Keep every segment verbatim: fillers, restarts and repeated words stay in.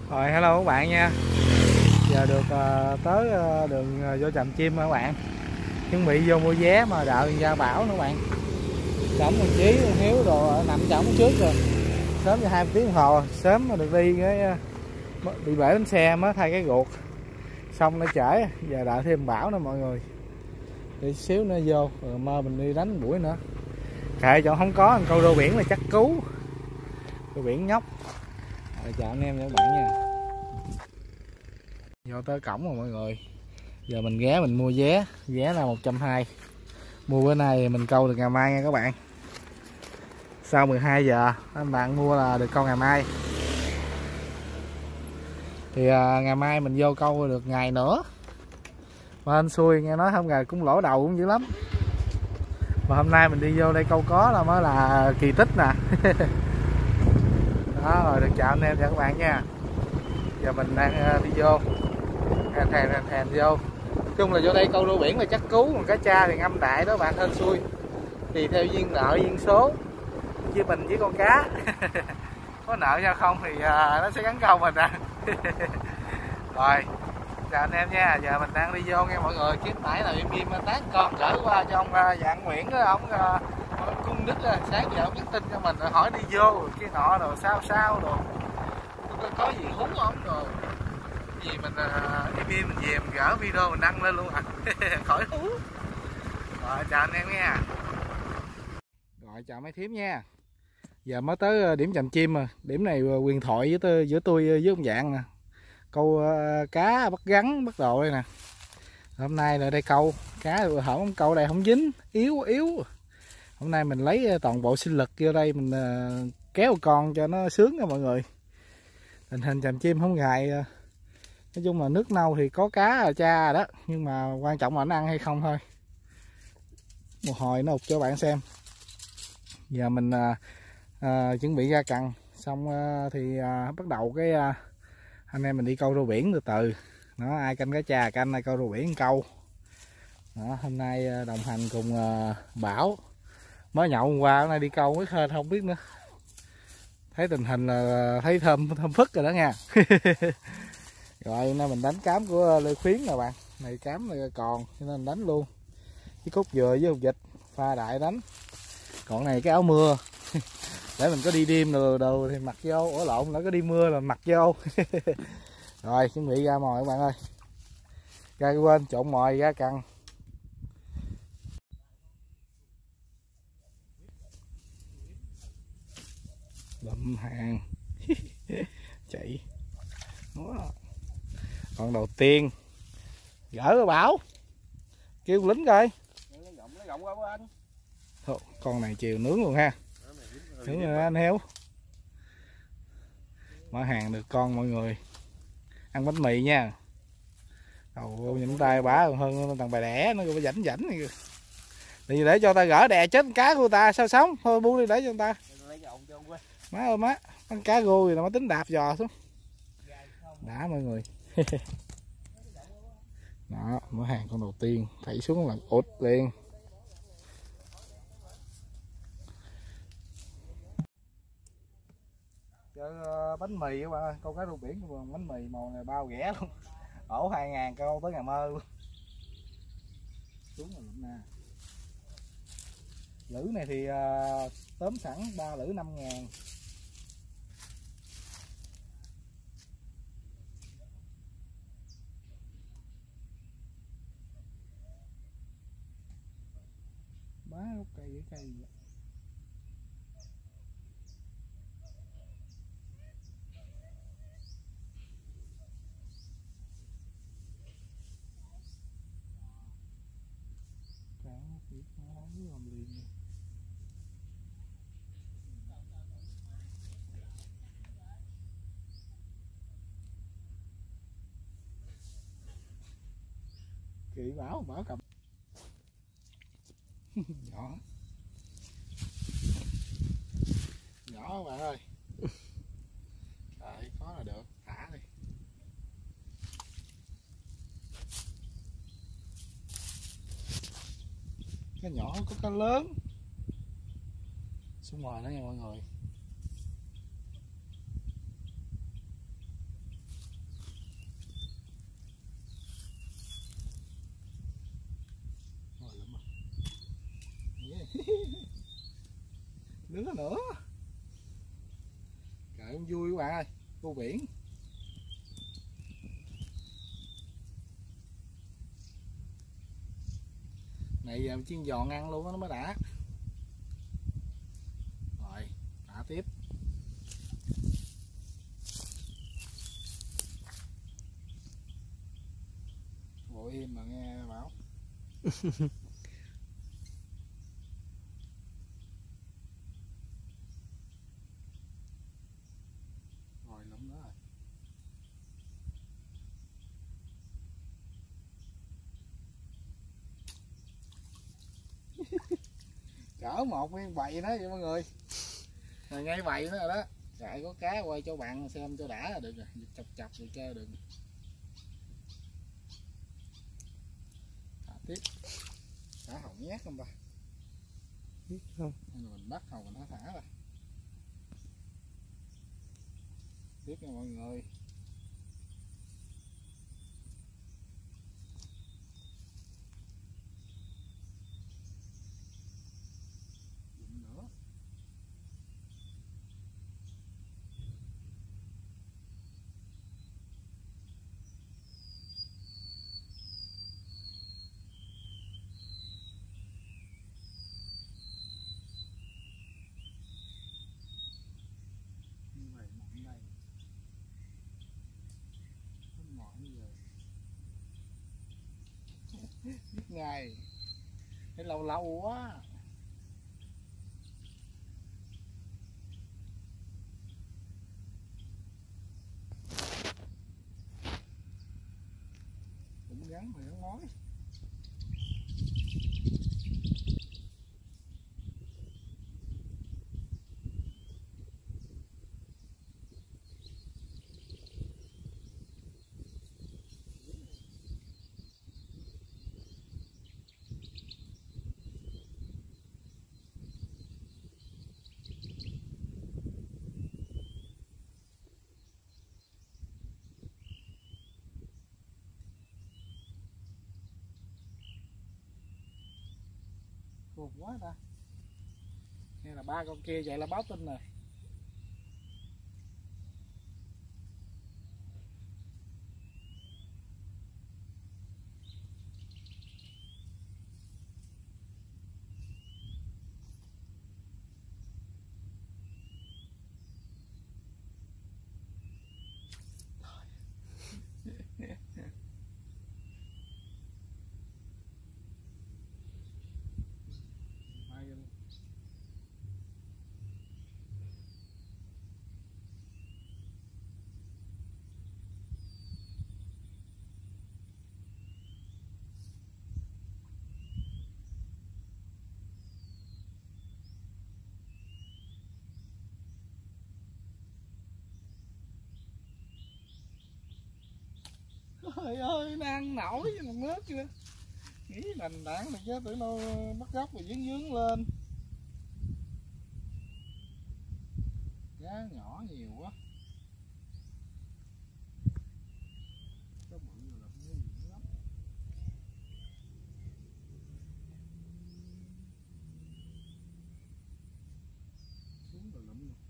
Rồi hello các bạn nha. Giờ được uh, tới uh, đường uh, vô Tràm Chim các bạn. Chuẩn bị vô mua vé mà đợi ra bão nữa các bạn. Trọng đồng chí Hiếu đồ nằm trọng trước rồi. Sớm cho hai tiếng đồng hồ, sớm mà được đi cái uh, bị bể bánh xe mới thay cái ruột. Xong nó trễ, giờ đợi thêm bão nữa mọi người. Đi xíu nữa vô rồi mơ mình đi đánh buổi nữa. Kệ chỗ không có câu đô biển là chắc cứu. Đô biển nhóc. Rồi chào anh em nha các bạn nha. Vô tới cổng rồi mọi người. Giờ mình ghé mình mua vé. Vé là một trăm hai mươi. Mua bữa nay mình câu được ngày mai nha các bạn. Sau mười hai giờ anh bạn mua là được câu ngày mai. Thì à, ngày mai mình vô câu được ngày nữa. Mà anh xui nghe nói không ngày cũng lỗ đầu cũng dữ lắm. Mà hôm nay mình đi vô đây câu có là mới là kỳ tích nè. Đó rồi được chào anh em chào các bạn nha. Giờ mình đang đi vô thèn thèn thèn thèn vô. Chung là vô đây câu đô biển là chắc cứu, còn cá cha thì ngâm đại đó bạn, hên xui thì theo duyên nợ duyên số, chứ mình với con cá có nợ nhau không thì uh, nó sẽ gắn câu mình à. Rồi chào anh em nha, giờ mình đang đi vô nghe mọi người. Kiếp nãy là im im tán con gửi qua cho ông uh, Dạng Nguyễn đó, ông uh, cung đích uh, sáng giờ ông nhắn tin cho mình hỏi đi vô cái nọ rồi sao sao rồi có, có gì hú không rồi gì mình uh, im im mình về mình gỡ video mình đăng lên luôn à. Khỏi hú. Rồi chào anh em nha. Rồi chào mấy thím nha. Giờ mới tới điểm Tràm Chim mà. Điểm này huyền thoại với tôi, giữa tôi với ông Dạng nè. Câu uh, cá bắt gắn bắt đồ đây nè. Hôm nay là đây câu cá hổng câu đây không dính, yếu yếu. Hôm nay mình lấy toàn bộ sinh lực vô đây mình uh, kéo con cho nó sướng nha mọi người. Tình hình Tràm Chim không gài. Uh, nói chung là nước nâu thì có cá cha đó, nhưng mà quan trọng là nó ăn hay không thôi. Một hồi nó ụt cho bạn xem. Giờ mình à, à, chuẩn bị ra cần xong à, thì à, bắt đầu cái à, anh em mình đi câu rô biển từ từ. Nó ai canh cá cha canh, ai câu rô biển câu. Đó, hôm nay đồng hành cùng à, Bảo. Mới nhậu hôm qua, hôm nay đi câu mới khơi không biết nữa. Thấy tình hình là thấy thơm thơm phức rồi đó nha. Rồi hôm nay mình đánh cám của Lê Khuyến nè bạn. Này cám này còn cho nên đánh luôn. Cái cút dừa với hột vịt pha đại đánh. Còn này cái áo mưa. Để mình có đi đêm đồ, đồ thì mặc vô, ở lộn, lỡ có đi mưa là mặc vô. Rồi chuẩn bị ra mồi các bạn ơi. Ra quên trộn mồi ra cần. Lụm hàng. Chạy. Đó. Con đầu tiên gỡ cái Bảo kêu lính coi. Thôi, con này chiều nướng luôn ha, nướng rồi anh Héo. Mở hàng được con mọi người, ăn bánh mì nha. Đầu nhìn tay bả còn hơn thằng bà đẻ nó, có rảnh rảnh này. Thì để cho ta gỡ đè chết cá của ta sao sống, thôi buông đi để cho người ta. Má ơi má, con cá rô thì nó mới tính đạp giò xuống. Đã mọi người. Đó, mở hàng con đầu tiên thảy xuống là ụt liền. Chơi bánh mì các bạn ơi, câu cá rô biển bánh mì màu này bao rẻ luôn. Ổ hai ngàn câu tới ngày mơ luôn. Xuống rồi nè. Lữ này thì uh, tóm sẵn ba lữ năm ngàn. Bá gốc cây với cây vậy. Chị Bảo, Bảo cầm nhỏ nhỏ các bạn ơi. Đợi có là được, thả đi. Cá nhỏ có cá lớn xuống ngoài đó nha mọi người. Nữa nữa. Trời ơi vui các bạn ơi, cô biển. Này giờ chiên giòn ăn luôn đó, nó mới đã. Rồi, thả tiếp. Ngồi im mà nghe bảo. Rồi lụm đó rồi. Cỡ một viên bầy đó vậy mọi người. Rồi ngay bầy nữa rồi đó. Chạy có cá quay cho bạn xem cho đã là được rồi. Chọc chọc rồi chơi được. Thả tiếp. Cá hồng nhát không ba? Biết không? Mình bắt hồng mình thả thả rồi. Tiếp nha mọi người. Dụm nữa. Như vậy mỏng đây. Không mỏi như vậy. Biết ngày. Thấy lâu lâu quá. Cũng gắn mà nó mối. Khôn quá ta. Nghe là ba con kia vậy là báo tin rồi. Mai luôn. Trời ơi, nó ăn nổi với một nước chưa. Nghĩ đành đảng được chứ, tụi nó bắt gốc rồi dướng dướng lên. Cá nhỏ nhiều quá. Có bự rồi là không có gì lắm. Xuống rồi lụm luôn.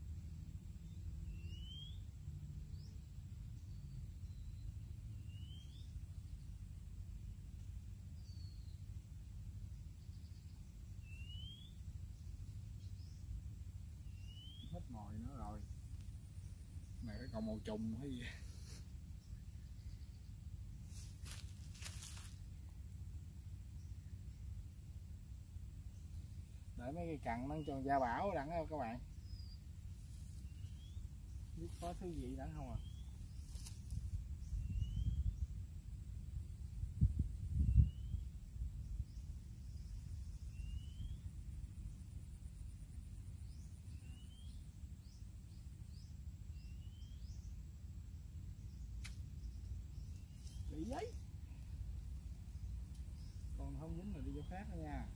Hết mồi nữa rồi. Này phải còn màu trùng hay gì. Để mấy cây cằn nó cho gia bảo đặng không các bạn. Biết có thứ gì đặng không à. Bị giấy. Còn không dính là đi chỗ khác đó nha.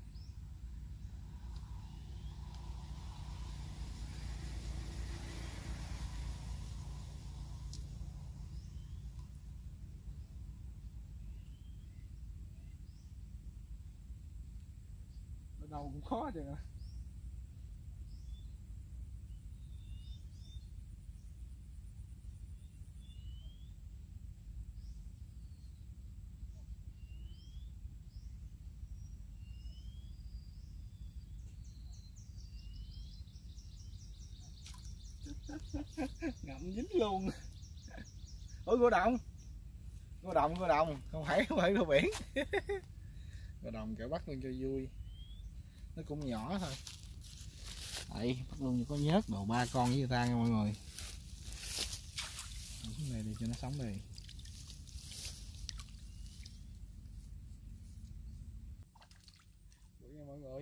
Ở đầu cũng khó chứ. Ngậm dính luôn. Ôi gỗ đồng, gỗ đồng, gỗ đồng, không phải không phải gỗ biển. Gỗ đồng kiểu bắt luôn cho vui, nó cũng nhỏ thôi. Đây bắt luôn có nhớt đồ ba con với người ta nha mọi người. Cái này đi cho nó sống đi. Bữa nha mọi người.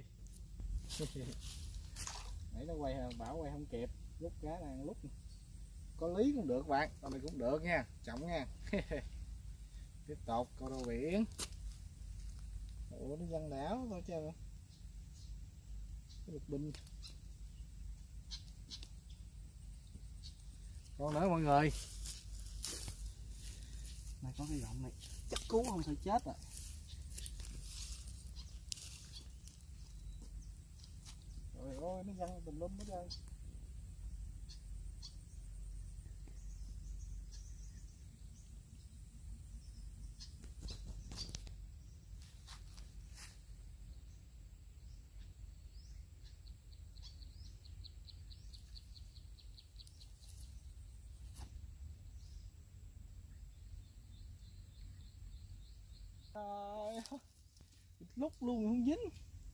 Nãy nó quay bảo quay không kịp, lúc cá đang lúc có lý cũng được bạn, con này cũng được nha, trọng nha. Tiếp tục câu đồ biển. Ủa nó văn đảo thôi chứ. Cái lục bình. Con nữa mọi người. Này có cái gọng này chắc cứu không phải chết à. Trời ơi nó văng tùm lum hết trơn. Trời, lúc luôn không dính.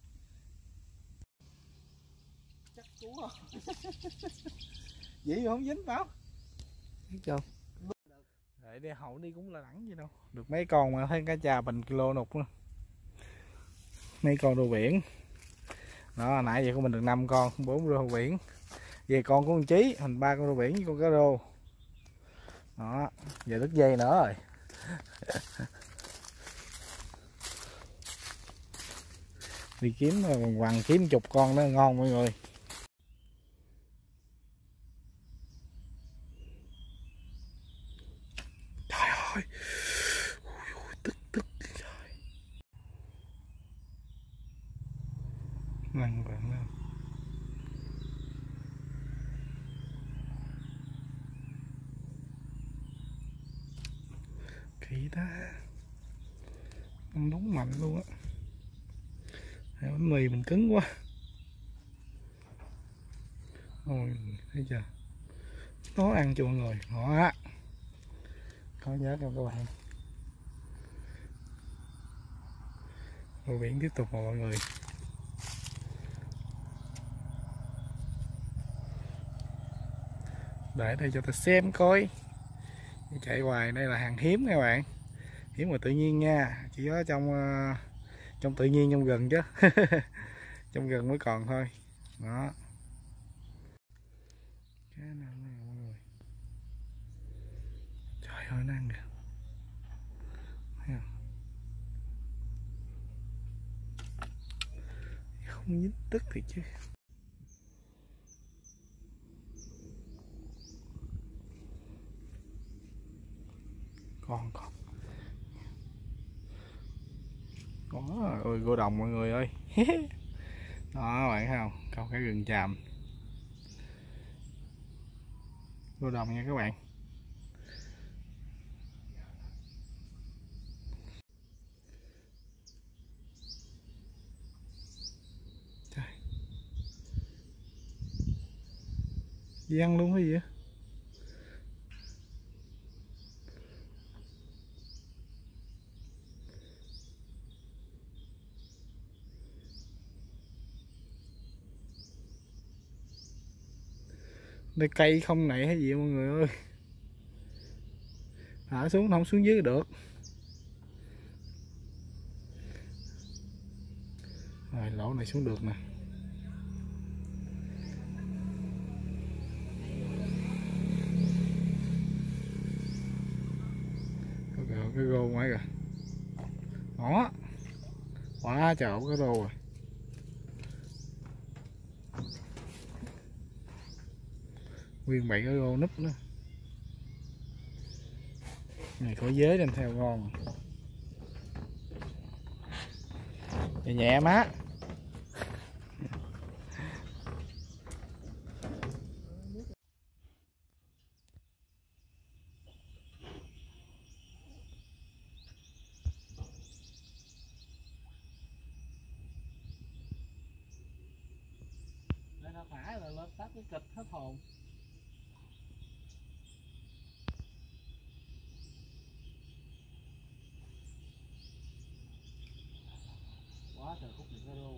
Chắc cú không? Vậy mà không dính phải không? Chưa. Để đi hậu đi cũng là đẳng gì đâu. Được mấy con mà thấy cá trà bình kilo nục luôn. Mấy con đồ biển. Đó, nãy giờ của mình được năm con, bốn đồ biển. Về con của con Chí, thành ba con đồ biển với con cá rô. Đó, giờ đứt dây nữa rồi. Đi kiếm quằn quằn kiếm chục con nó ngon mọi người. Trời ơi, ui, tức tức trời. Lăn bạn lên. Kỳ ta, ăn đúng mạnh luôn á. Bánh mì mình cứng quá. Ôi thấy chưa, nó ăn cho mọi người. Đó có nhớ đâu các bạn. Đồ biển tiếp tục mọi người. Để đây cho ta xem coi. Chạy hoài đây là hàng hiếm các bạn, hiếm ngoài tự nhiên nha, chỉ có trong uh, trong tự nhiên trong rừng chứ. Trong rừng mới còn thôi. Đó cá nào này mọi người. Trời ơi nó ăn kìa, thấy không? Không dính tức thì chứ. Con con có ơi, gô đồng mọi người ơi. Đó bạn thấy không, câu cái rừng tràm gô đồng nha các bạn. Trời, gì ăn luôn hay gì á. Đây cây không này hay gì mọi người ơi. Thả xuống không xuống dưới được. Rồi lỗ này xuống được nè. Cái rô ngoài kìa. Đó. Quá trời cái rô rồi. Nguyên bảy cái rô núp nữa. Này có dế đem theo ngon. Nhẹ nhẹ má. cái kịch hết hồn. Quá trời khúc này cá rô.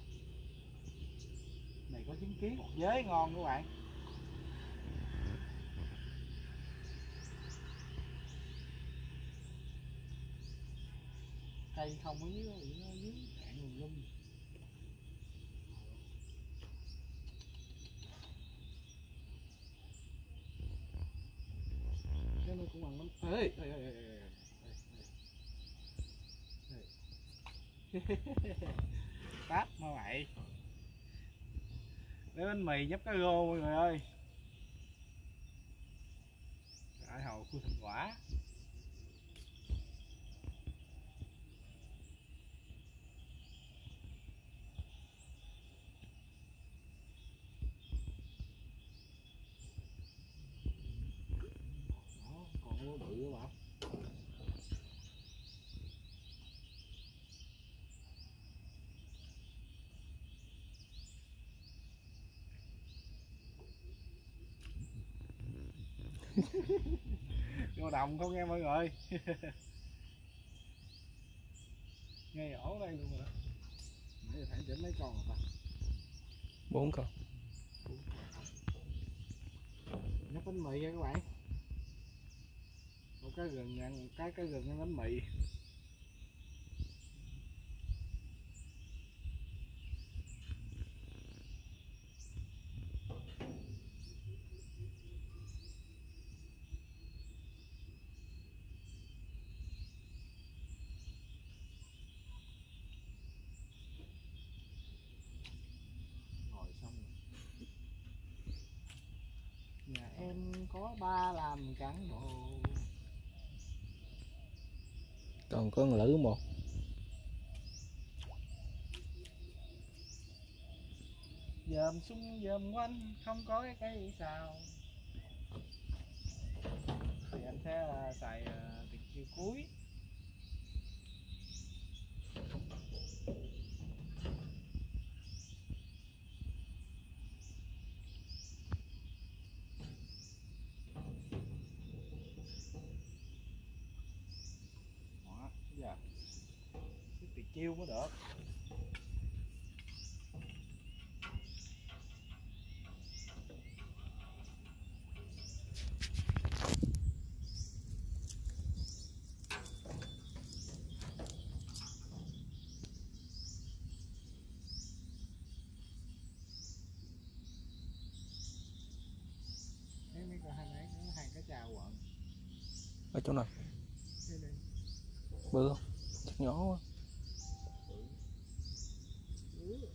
Này có chứng kiến một vế ngon các bạn. Cây không có dưới, nó dưới cạn lùm lum. Cái nó cũng bằng lắm. Ê, ê, ê, ê, ê, ê. Táp mà vậy. Lấy bánh mì nhấp cá rô mọi người ơi. Đại hầu khu thành quả. Đó, còn lúa bự các bạn. Vô đồng không nghe mọi người. Ngay ổ đây luôn rồi. Nãy giờ thẳng chỉnh mấy con rồi ta? Bốn con. Nhắc bánh mì nha các bạn. Một cái gừng ăn, cái cái gừng ăn bánh mì. Nhà em có ba làm cán bộ. Còn có con lữ một. Dòm xung dòm quanh không có cái cây sao. Thì anh sẽ xài uh, tiền chiêu cuối. Đó, giờ cái tiền chiêu mới được. Mấy con hai nãy nó hàng cá trà quận. Ở chỗ nào? Đây đây. Bự không? Chắc nhỏ quá. Ừ.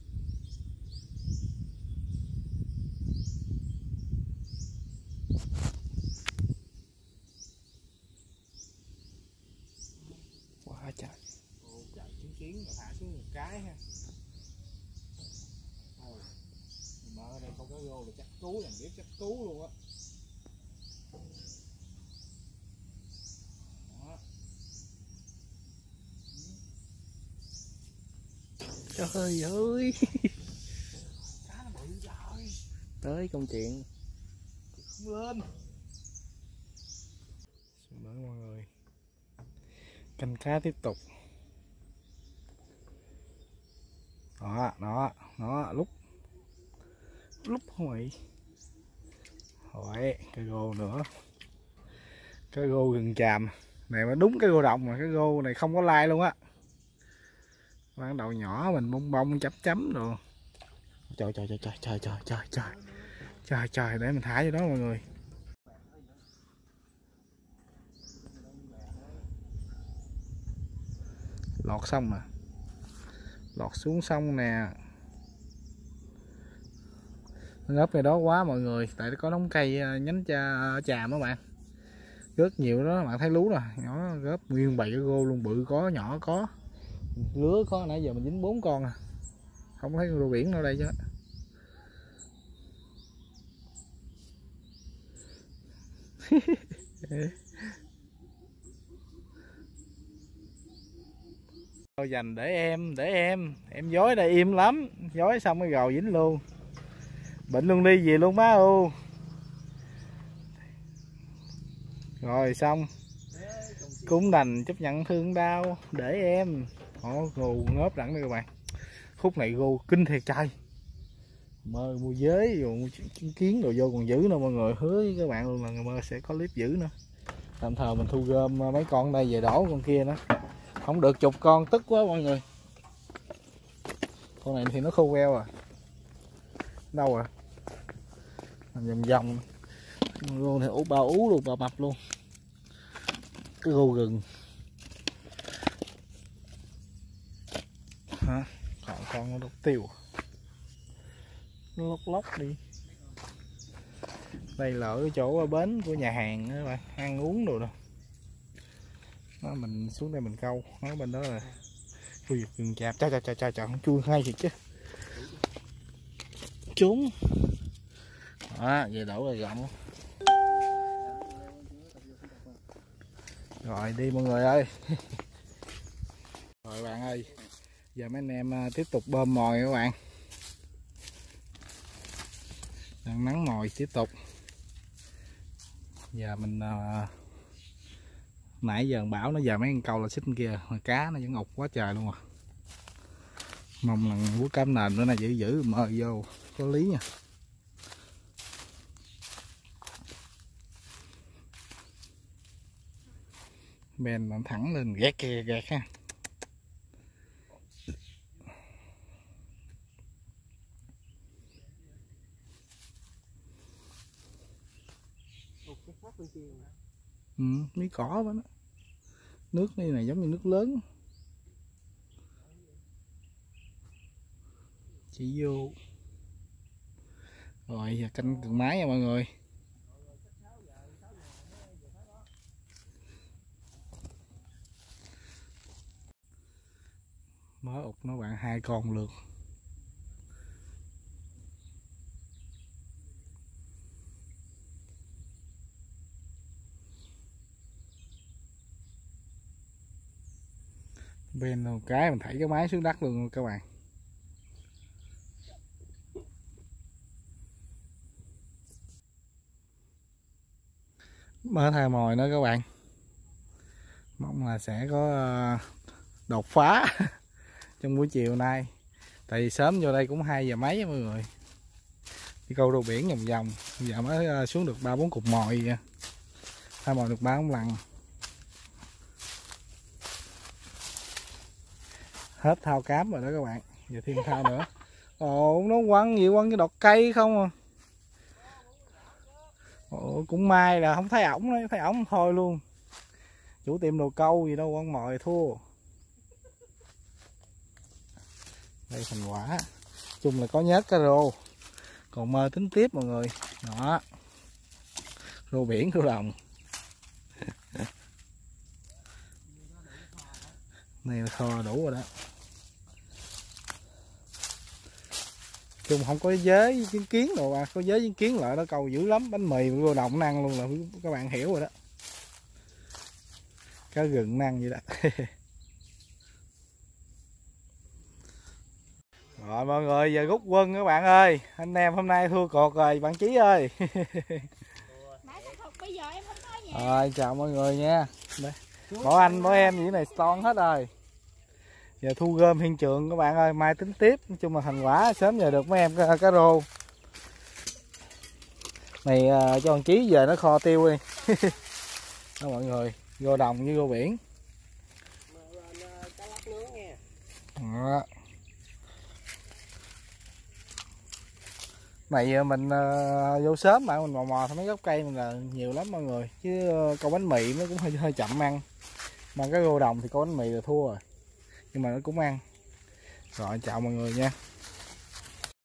Quá trời. Ồ, chạy chứng kiến rồi thả xuống một cái ha. Thôi, mà ở đây không có rô là chắc cứu, làm biết chắc cứu luôn á. Trời ơi. Cá nó bự trời. Tới công chuyện. Không lên. Xin lỗi mọi người. Canh cá tiếp tục. Đó, đó, đó, lúc lúc không vậy. Hỏi cái rô nữa. Cái rô gừng chàm. Này mà đúng cái rô đồng mà cái rô này không có lai luôn á. Ban đầu nhỏ mình bông bông chấm chấm rồi. Trời trời trời trời trời trời trời trời. Trời trời để mình thả vô đó mọi người. Lọt xong mà. Lọt xuống sông nè. Ngớp này đó quá mọi người, tại có đống cây nhánh cha chàm đó bạn. Rất nhiều đó, bạn thấy lú rồi, nhỏ gớp nguyên bầy cái gô luôn, bự có, nhỏ có. Lứa có, nãy giờ mình dính bốn con à. Không thấy con rô biển đâu đây chứ. Thôi dành để em, để em, em dối đây im lắm, dối xong cái gầu dính luôn. Bệnh luôn đi về luôn má u. Rồi xong. Cũng đành chấp nhận thương đau để em. Ồ, gù ngớp đẳng đây các bạn. Khúc này gù kinh thiệt trời. Mơ mua giới rồi mua kiến đồ vô còn dữ nữa mọi người. Hứa với các bạn luôn là mơ sẽ có clip dữ nữa. Tạm thời mình thu gom mấy con đây về đổ con kia nữa. Không được chục con tức quá mọi người. Con này thì nó khô queo rồi. Đâu rồi? Làm vòng vòng luôn thì ú bao ú luôn, bao mập luôn. Cái gô gừng. Hả? Còn con nó đục tiêu. Nó lóc lóc đi. Đây là ở cái chỗ bến của nhà hàng đó các bạn, ăn uống đồ đâu. Đó, mình xuống đây mình câu, nó bên đó là khu vực rừng chạp. Chà chà chà chà chà, không chui ngay thiệt chứ. Trốn. Đó, về đổ rồi rộng. Rồi đi mọi người ơi. Rồi bạn ơi, giờ mấy anh em tiếp tục bơm mồi các bạn. Đang nắng mồi tiếp tục. Giờ mình uh, nãy giờ bảo nó giờ mấy con câu là xích kia, mà cá nó vẫn ngục quá trời luôn à. Mong là quốc cám nền nữa này giữ giữ mời vô có lý nha. Ben làm thẳng lên ghét kìa ghét ha. Ừ, miếng cỏ đó. Nước này này giống như nước lớn. Chỉ vô. Rồi giờ canh cần máy nha mọi người. Mới ụt nó bạn hai con lượt. Bên một cái mình thảy cái máy xuống đất luôn các bạn. Mở thai mồi nữa các bạn. Mong là sẽ có đột phá trong buổi chiều nay. Tại vì sớm vô đây cũng hai giờ mấy mọi người. Đi câu đồ biển vòng vòng. Giờ mới xuống được ba bốn cục mồi vậy. Thai mồi được ba ống lằn. Hết thao cám rồi đó các bạn. Giờ thêm thao nữa. Ồ, nó quăng gì quăng cái đọt cây không à. Ồ, cũng may là không thấy ổng đấy, thấy ổng thôi luôn. Chủ tiệm đồ câu gì đâu quăng mồi thua. Đây thành quả. Chung là có nhớt cá rô. Còn mơ tính tiếp mọi người. Đó. Rô biển, rô đồng. Này là kho đủ rồi đó. Chung không có giới với kiến đồ à, có giới với kiến lại nó câu dữ lắm, bánh mì rô đồng năng luôn là các bạn hiểu rồi đó. Cá gừng năng vậy đó. Rồi mọi người giờ rút quân các bạn ơi, anh em hôm nay thua cột rồi bạn Chí ơi. Rồi chào mọi người nha. Đây. Mỗi anh mỗi em như này son hết rồi. Giờ thu gom hiện trường các bạn ơi, mai tính tiếp. Nói chung là thành quả sớm giờ được mấy em cá, cá rô. Này uh, cho thằng Chí về nó kho tiêu đi. Đó mọi người, rô đồng với rô biển. Đó. Này mình uh, vô sớm mà mình mò mò mấy gốc cây mình là nhiều lắm mọi người. Chứ uh, câu bánh mì nó cũng hơi hơi chậm ăn. Mà cái rô đồng thì câu bánh mì là thua rồi. Nhưng mà nó cũng ăn. Rồi chào mọi người nha.